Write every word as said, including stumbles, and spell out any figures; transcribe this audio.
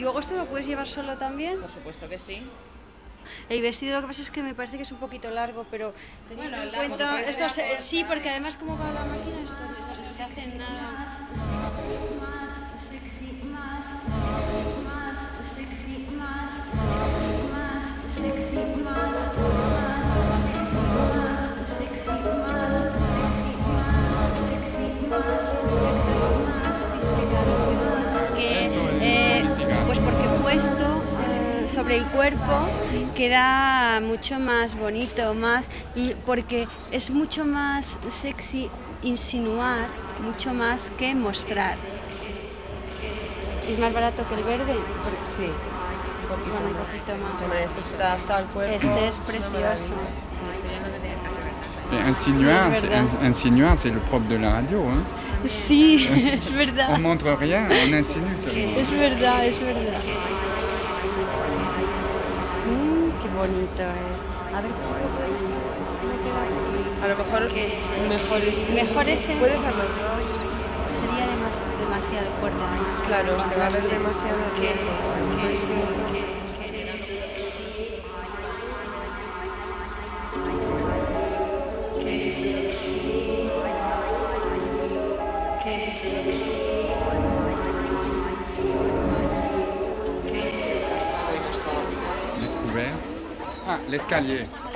luego esto lo puedes llevar solo también? Por supuesto que sí. El vestido lo que pasa es que me parece que es un poquito largo, pero teniendo Bueno, en largo cuenta se esto puede se- sí, porque además como va la máquina esto no se- se hace nada. Que, eh, pues porque puesto eh, sobre el cuerpo queda mucho más bonito, más porque es mucho más sexy insinuar, mucho más que mostrar. ¿Es más barato que el verde? Sí, un poquito, Bueno, un más. poquito más. Bueno, este se adapta al cuerpo. Este es una precioso. maravilla. Et insinuar, Sí, c'est, verdad. in- insinuar, c'est le propre de la radio. Hein. Sí, es verdad. On montre rien, on insinue seulement. Es verdad, es verdad. Mm, qué bonito es. A ver, A lo mejor ¿qué es? mejor este. Mejor ese. Puede ser los dos. Sería demasiado, demasiado fuerte, ¿no? Claro, se va a ver demasiado Que- riesgo. que- Ese otro. que- que- Les couverts. Ah, l'escalier.